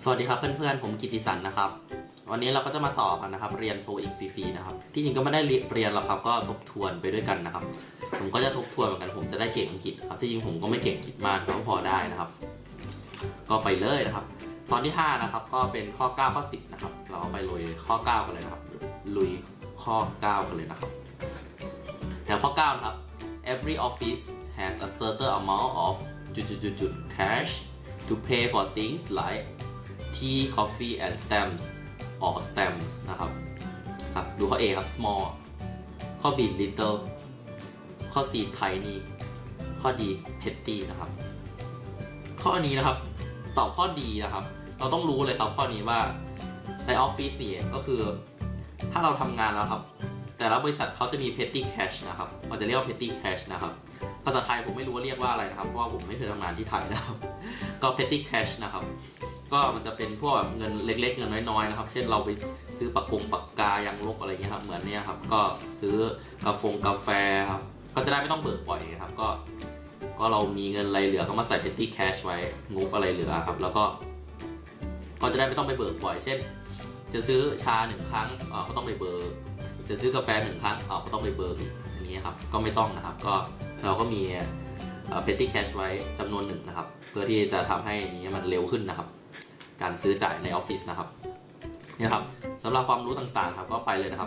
สวัสดีครับเพื่อนๆผมกิติสันนะครับวันนี้เราก็จะมาต่อกันนะครับเรียนโทอีกฟรีๆนะครับที่จริงก็ไม่ได้เรียนหรอกครับก็ทบทวนไปด้วยกันนะครับผมก็จะทบทวนเหมือนกันผมจะได้เก่งอังกฤษครับที่จริงผมก็ไม่เก่งอังกฤษมากก็พอได้นะครับก็ไปเลยนะครับตอนที่5นะครับก็เป็นข้อ9ข้อ10นะครับเราไปลุยข้อ9กันเลยนะครับลุยข้อ9กันเลยนะครับแถวข้อ9นะครับ every office has a certain amount of cash to pay for things like tea coffee and stamps or stamps นะครับดูข้อ A ครับ small ข้อ B little ข้อ C tiny ข้อ D petty นะครับข้อนี้นะครับตอบข้อ D นะครับเราต้องรู้เลยครับข้อนี้ว่าในออฟฟิศนี่ก็คือถ้าเราทำงานแล้วครับแต่ละบริษัทเขาจะมี petty cash นะครับมันจะเรียกว่า petty cash นะครับภาษาไทยผมไม่รู้ว่าเรียกว่าอะไรนะครับเพราะว่าผมไม่เคยทำงานที่ไทยนะครับก็ petty cash นะครับก็มันจะเป็นพวกแบบเงินเล็กๆเงินน้อยๆนะครับเช่นเราไปซื้อปากกายางลบอะไรเงี้ยครับเหมือนเนี่ยครับก็ซื้อกาแฟครับก็จะได้ไม่ต้องเบิกบ่อยครับก็เรามีเงินอะไรเหลือก็มาใส่ petty cash ไว้งบอะไรเหลือครับแล้วก็จะได้ไม่ต้องไปเบิกบ่อยเช่นจะซื้อชา1ครั้งก็ต้องไปเบิกจะซื้อกาแฟ1ครั้งก็ต้องไปเบิกอีกอย่างนี้ครับก็ไม่ต้องนะครับก็เราก็มีpetty cash ไว้จำนวนหนึ่งนะครับเพื่อที่จะทำให้นี้มันเร็วขึ้นนะครับการซื้อจ่ายในออฟฟิศนะครับนี่ครับสำหรับความรู้ต่างๆครับก็ไปเลยนะครับ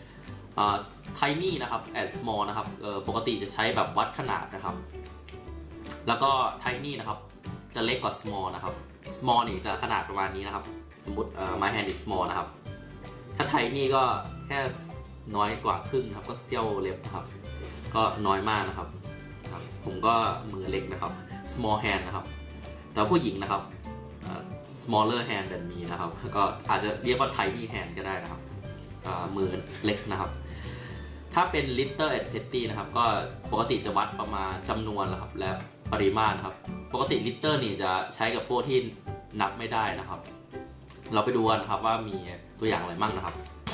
tiny นะครับ and small นะครับปกติจะใช้แบบวัดขนาดนะครับแล้วก็ tiny นะครับจะเล็กกว่า small นะครับ small นี่จะขนาดประมาณนี้นะครับสมมติ my hand is small นะครับถ้า tiny ก็แค่น้อยกว่าครึ่งครับก็เสี้ยวเล็บนะครับก็น้อยมากนะครับผมก็มือเล็กนะครับ small hand นะครับแต่ผู้หญิงนะครับsmaller hand than me นะครับก็อาจจะเรียกว่า tiny hand ก็ได้นะครับมือเล็กนะครับถ้าเป็น little and petty นะครับก็ปกติจะวัดประมาณจำนวนนะครับและปริมาณนะครับปกติ little นี่จะใช้กับพวกที่นับไม่ได้นะครับเราไปดูกันนะครับว่ามีตัวอย่างอะไรบ้างนะครับ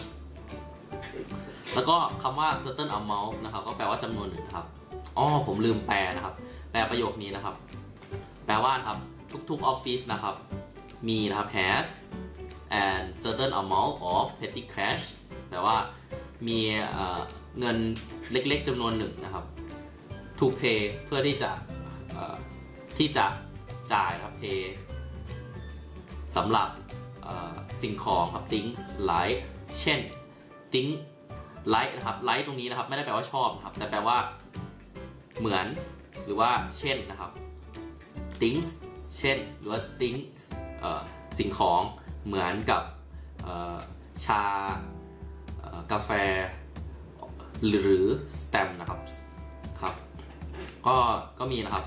แล้วก็คำว่า certain amount นะครับก็แปลว่าจำนวนหนึ่งครับผมลืมแปลนะครับแปลประโยคนี้นะครับแปลว่านะครับทุกๆออฟฟิศนะครับมีนะครับ has and certain amount of petty cash แปลว่ามีเงินเล็กๆจำนวนหนึ่งนะครับ to pay เพื่อที่จะจ่ายครับ pay สำหรับสิ่งของครับ things like เช่น things like นะครับ like ตรงนี้นะครับไม่ได้แปลว่าชอบนะครับแต่แปลว่าเหมือนหรือว่าเช่นนะครับ things เช่นหรือว่า things สิ่งของเหมือนกับชากาแฟหรือ stamp นะครับก็มีนะครับ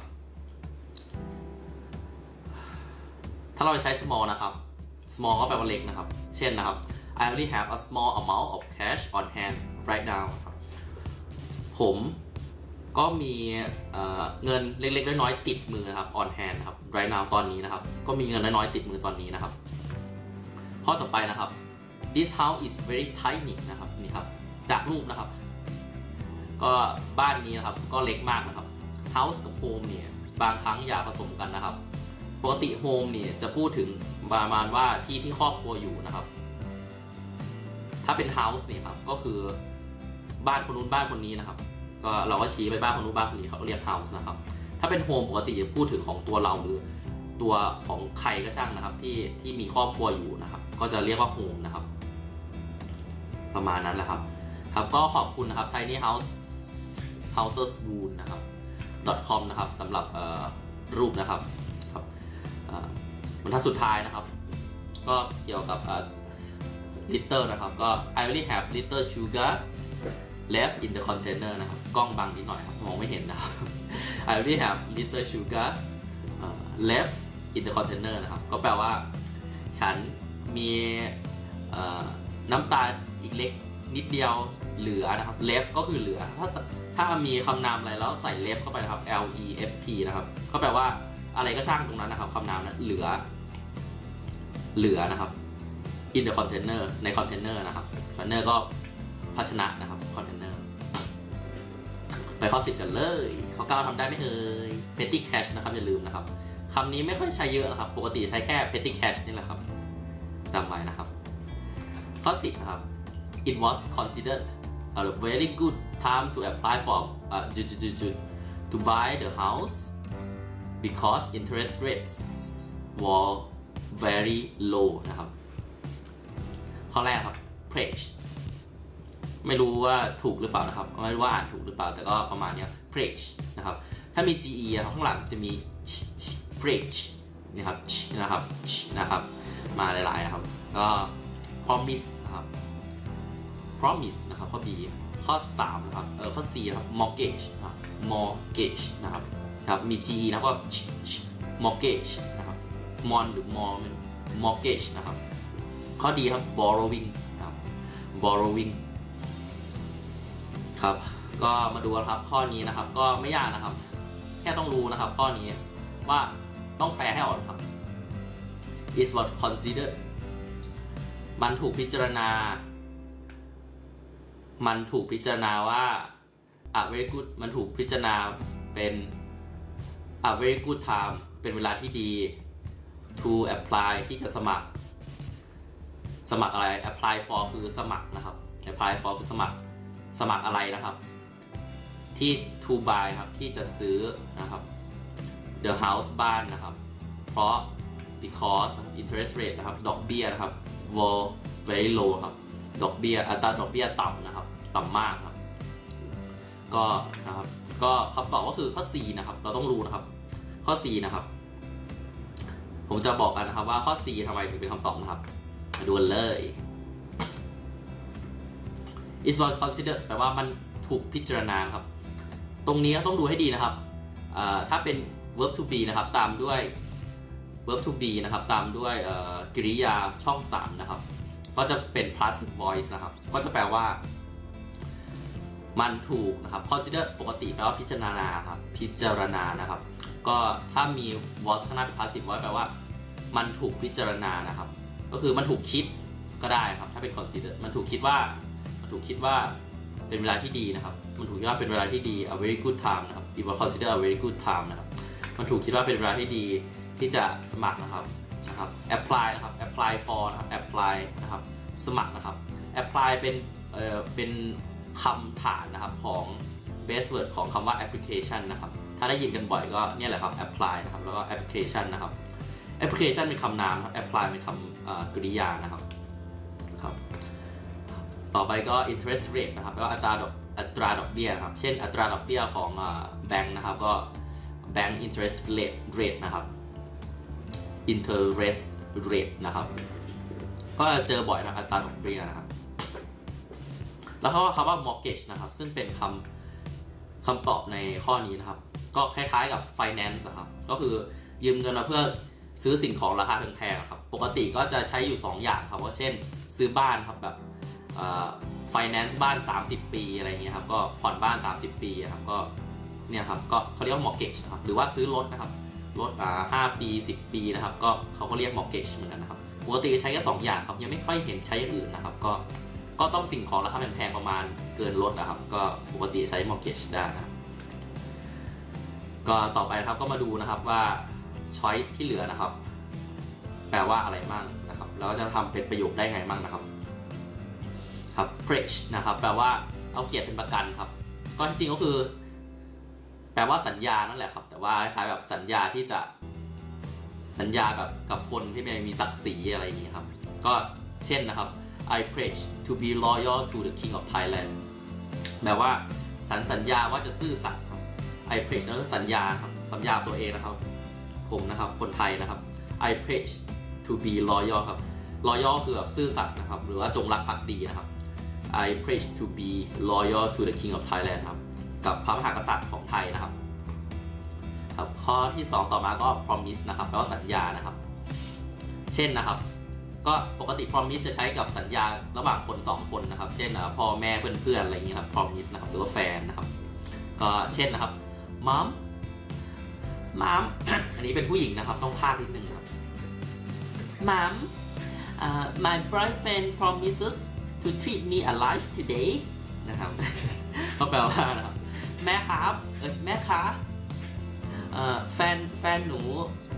ถ้าเราใช้ small นะครับ small ก็แปลว่าเล็กนะครับเช่นนะครับ I only have a small amount of cash on hand right now ผมก็มีเงินเล็กๆน้อยๆติดมือนะครับ on hand นะครับ right now ตอนนี้นะครับก็มีเงินน้อยๆติดมือตอนนี้นะครับข้อต่อไปนะครับ this house is very tiny นะครับนี่ครับจากรูปนะครับก็บ้านนี้นะครับก็เล็กมากนะครับ house กับ home เนี่ยบางครั้งอย่าผสมกันนะครับปกติ home เนี่ยจะพูดถึงประมาณว่าที่ครอบครัวอยู่นะครับถ้าเป็น house เนี่ยครับก็คือบ้านคนนู้นบ้านคนนี้นะครับก็เราก็ชี้ไปบ้านคนนู้นบ้านคนนี้เขาเรียก house นะครับถ้าเป็น home ปกติจะพูดถึงของตัวเราหรือตัวของใครก็ช่างนะครับที่มีครอบครัวอยู่นะครับก็จะเรียกว่า home นะครับประมาณนั้นแหละครับก็ขอบคุณนะครับ tiny house houseswool นะครับ .com นะครับสำหรับรูปนะครับบรรทัดสุดท้ายนะครับก็เกี่ยวกับlittle นะครับก็ I only have little sugar left in the container นะครับกล้องบังนิดหน่อยครับมองไม่เห็นนะครับ I only have little sugar left in the container นะครับก็แปลว่าฉันมีน้ำตาลอีกเล็กนิดเดียวเหลือนะครับ left ก็คือเหลือถ้ามีคำนามอะไรแล้วใส่ left เข้าไปนะครับ left นะครับก็แปลว่าอะไรก็ช่างตรงนั้นนะครับคำนามนั้นเหลือนะครับ in the container ใน container นะครับ container ก็ภาชนะนะครับ container ไปข้อ10กันเลยข้อ9ทำได้ไหมเอ่ย petty cash นะครับอย่าลืมนะครับคำนี้ไม่ค่อยใช้เยอะนะครับปกติใช้แค่ petty cash นี่แหละครับจำไว้นะครับข้อ10นะครับ it was considered a very good time to apply for to buy the house because interest rates were very low นะครับข้อแรกครับ pledge ไม่รู้ว่าถูกหรือเปล่านะครับไม่รู้ว่าอ่านถูกหรือเปล่าแต่ก็ประมาณนี้ pledge นะครับถ้ามี ge ข้างหลังจะมี pledge นะครับมาหลายๆนะครับก็ promise นะครับ promise นะครับข้อ B ข้อ3นะครับข้อ C นะครับ mortgage นะครับ mortgage นะครับมี ge แล้วก็ mortgage นะครับ mon หรือ mortgage นะครับข้อ D ครับ borrowing นะครับ borrowing ครับก็มาดูครับข้อนี้นะครับก็ไม่ยากนะครับแค่ต้องรู้นะครับข้อนี้ว่าต้องแปลให้ออกครับ is what considered มันถูกพิจารณาว่า a very good มันถูกพิจารณาเป็น a very good time เป็นเวลาที่ดี to apply ที่จะสมัครอะไร apply for คือสมัครนะครับ apply for คือสมัครอะไรนะครับที่ to buy ครับที่จะซื้อนะครับ the house บ้านนะครับเพราะ because interest rate นะครับดอกเบี้ยนะครับ were very low ครับดอกเบี้ยอัตราดอกเบี้ยต่ำนะครับต่ำมากครับก็คำตอบก็คือข้อ C นะครับเราต้องรู้นะครับข้อ C นะครับผมจะบอกกันนะครับว่าข้อ C ทำไมถึงเป็นคำตอบนะครับมาดูกันเลย is what considered แปลว่ามันถูกพิจารณาครับตรงนี้ต้องดูให้ดีนะครับถ้าเป็น verb to be นะครับตามด้วย verb to be นะครับตามด้วยกริยาช่อง3นะครับก็จะเป็น passive voice นะครับก็จะแปลว่ามันถูกนะครับ consider ปกติแปลว่าพิจารณาครับนะครับก็ถ้ามี was ข้างหน้าเป็น passive voice แปลว่ามันถูกพิจารณานะครับก็คือมันถูกคิดก็ได้ครับถ้าเป็น consider มันถูกคิดว่าเป็นเวลาที่ดีนะครับมันถูกคิดว่าเป็นเวลาที่ดี a very good time นะครับ it was consider a very good time นะครับมันถูกคิดว่าเป็นเวลาที่ดีที่จะสมัครนะครับapply นะครับ apply for นะครับ apply นะครับสมัครนะครับ apply เป็นคำฐานนะครับของ base word ของคำว่า application นะครับถ้าได้ยินกันบ่อยก็เนี่ยแหละครับ apply นะครับแล้วก็ application นะครับ application เป็นคำนามครับ apply เป็นคำกริยานะครับต่อไปก็ interest rate นะครับแปลว่าอัตราดอกเบี้ยครับเช่นอัตราดอกเบี้ยของแบงค์นะครับก็ bank interest rate นะครับ interest rate นะครับก็เจอบ่อยนะครับอัตราดอกเบี้ยนะครับแล้วเขาคำว่า mortgage นะครับซึ่งเป็นคำตอบในข้อนี้นะครับก็คล้ายๆกับ finance นะครับก็คือยืมเงินมาเพื่อซื้อสิ่งของราคาแพงๆครับปกติก็จะใช้อยู่2อย่างครับว่าเช่นซื้อบ้านครับแบบfinance บ้าน30ปีอะไรเงี้ยครับก็ผ่อนบ้าน30ปีครับก็เนี่ยครับก็เขาเรียกว่า mortgage นะครับหรือว่าซื้อรถนะครับรถ5ปี10ปีนะครับก็เขาก็เรียก mortgage เหมือนกันนะครับปกติใช้แค่2อย่างครับยังไม่ค่อยเห็นใช้อย่างอื่นนะครับก็ต้องสิ่งของราคาแพงๆประมาณเกินรถนะครับก็ปกติใช้ mortgage ได้นะครับก็ต่อไปนะครับก็มาดูนะครับว่า choice ที่เหลือนะครับแปลว่าอะไรบ้างนะครับแล้วจะทำเป็นประโยคได้ไงบ้างนะครับpledge นะครับแปลว่าเอาเกียรติเป็นประกันครับก็จริงๆก็คือแปลว่าสัญญานั่นแหละครับแต่ว่าคล้ายๆแบบสัญญาที่จะสัญญาแบบกับคนที่มีศักดิ์ศรีอะไรอย่างนี้ครับก็เช่นนะครับ I pledge to be loyal to the King of Thailand แปลว่าสัญญาว่าจะซื่อสัตย์ครับ I pledge นั่นคือสัญญาครับสัญญาตัวเองนะครับผมนะครับคนไทยนะครับ I pledge to be loyal ครับ loyal คือแบบซื่อสัตย์นะครับหรือว่าจงรักภักดีนะครับ I pledge to be loyal to the King of Thailand ครับกับพระมหากษัตริย์ของไทยนะครับข้อที่2ต่อมาก็ promise นะครับแปลว่าสัญญานะครับเช่นนะครับก็ปกติ promise จะใช้กับสัญญาระหว่างคน2คนนะครับเช่นพ่อแม่เพื่อนๆอะไรอย่างนี้ครับ promise นะครับหรือว่าแฟนนะครับก็เช่นนะครับ mom อันนี้เป็นผู้หญิงนะครับต้องพากนิดนึงครับ mom my boyfriend promises to treat me alive today นะครับก็แปลว่านะครับแม่ครับแม่คะแฟนหนู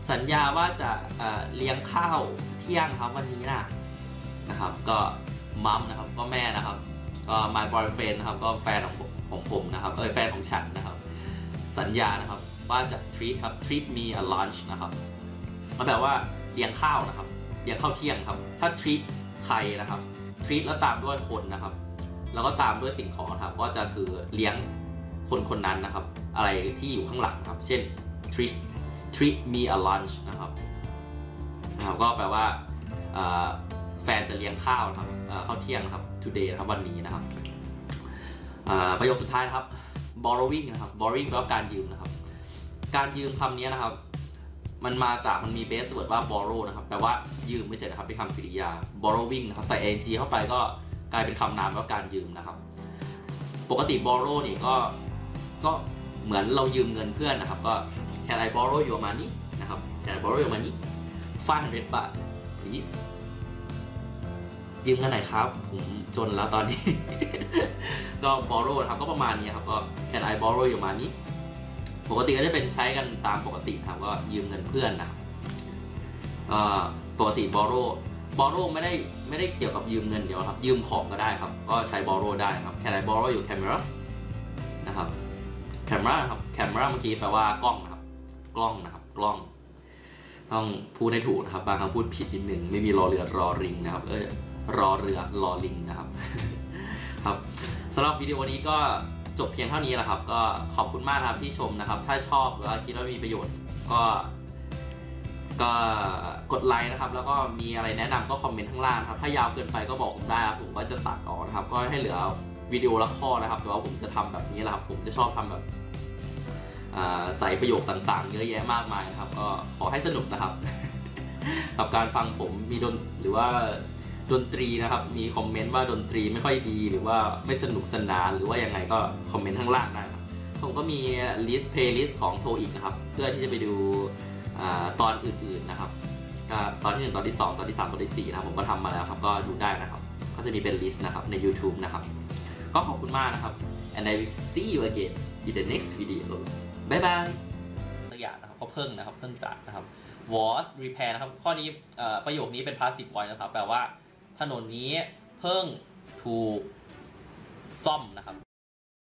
สัญญาว่าจะเลี้ยงข้าวเที่ยงครับวันนี้นะครับก็มัมนะครับก็แม่นะครับก็ my boyfriend นะครับก็แฟนของผมนะครับแฟนของฉันนะครับสัญญานะครับว่าจะ treat me a lunch นะครับก็แปลว่าเลี้ยงข้าวนะครับเลี้ยงข้าวเที่ยงครับถ้า treat ใครนะครับ treat แล้วตามด้วยคนนะครับแล้วก็ตามด้วยสิ่งของครับก็จะคือเลี้ยงคนนั้นนะครับอะไรที่อยู่ข้างหลังครับเช่น treat me a lunch นะครับก็แปลว่าแฟนจะเลี้ยงข้าวนะครับข้าวเที่ยงนะครับ today นะครับวันนี้นะครับประโยคสุดท้ายนะครับ borrowing นะครับ borrowing แปลว่าการยืมนะครับการยืมคำนี้นะครับมันมี base word ว่า borrow นะครับแปลว่ายืมไม่ใช่นะครับเป็นคำกริยา borrowing นะครับใส่ ing เข้าไปก็กลายเป็นคำนามว่าการยืมนะครับปกติ borrow นี่ก็เหมือนเรายืมเงินเพื่อนนะครับก็ can I borrow your money นะครับ can I borrow your money 500 บาท please ยืมกันไหนครับผมจนแล้วตอนนี้ ก็ borrow นะครับก็ประมาณนี้ครับก็ can I borrow your money ปกติก็จะเป็นใช้กันตามปกติครับก็ยืมเงินเพื่อนนะครับปกติ borrow ไม่ได้เกี่ยวกับยืมเงินเดียวครับยืมของก็ได้ครับก็ใช้ borrow ได้ครับ can I borrow your camera นะครับ camera ครับ camera เมื่อกี้แปลว่ากล้องนะครับกล้องนะครับกล้องต้องพูดให้ถูกนะครับบางคำพูดผิดนิดนึงไม่มีรอเรือรอริงนะครับรอเรือรอลิงนะครับครับสำหรับวิดีโอนี้ก็จบเพียงเท่านี้แหละครับก็ขอบคุณมากครับที่ชมนะครับถ้าชอบหรือว่าคิดว่ามีประโยชน์ก็กดไลค์นะครับแล้วก็มีอะไรแนะนำก็คอมเมนต์ข้างล่างครับถ้ายาวเกินไปก็บอกผมได้ครับผมก็จะตัดออกนะครับก็ให้เหลือวิดีโอละข้อนะครับแต่ว่าผมจะทำแบบนี้แหละครับผมจะชอบทำแบบใส่ประโยคต่างๆเยอะแยะมากมายนะครับก็ขอให้สนุกนะครับ กับการฟังผมมีหรือว่าดนตรีนะครับมีคอมเมนต์ว่าดนตรีไม่ค่อยดีหรือว่าไม่สนุกสนานหรือว่ายังไงก็คอมเมนต์ข้างล่างได้ครับผมก็มีเพลย์ลิสต์ของโทอีกนะครับเพื่อที่จะไปดูตอนอื่นๆนะครับตอนที่1ตอนที่2ตอนที่3ตอนที่4นะครับผมก็ทำมาแล้วครับก็ดูได้นะครับก็จะมีเป็นลิสต์นะครับใน YouTube นะครับก็ขอบคุณมากนะครับ and I will see you again in the next video บ๊ายบายตัวอย่างนะครับก็เพิ่งจัดนะครับ was repair นะครับข้อนี้ประโยคนี้เป็น passive voice นะครับแปลว่าถนนนี้เพิ่งถูกซ่อมนะครับ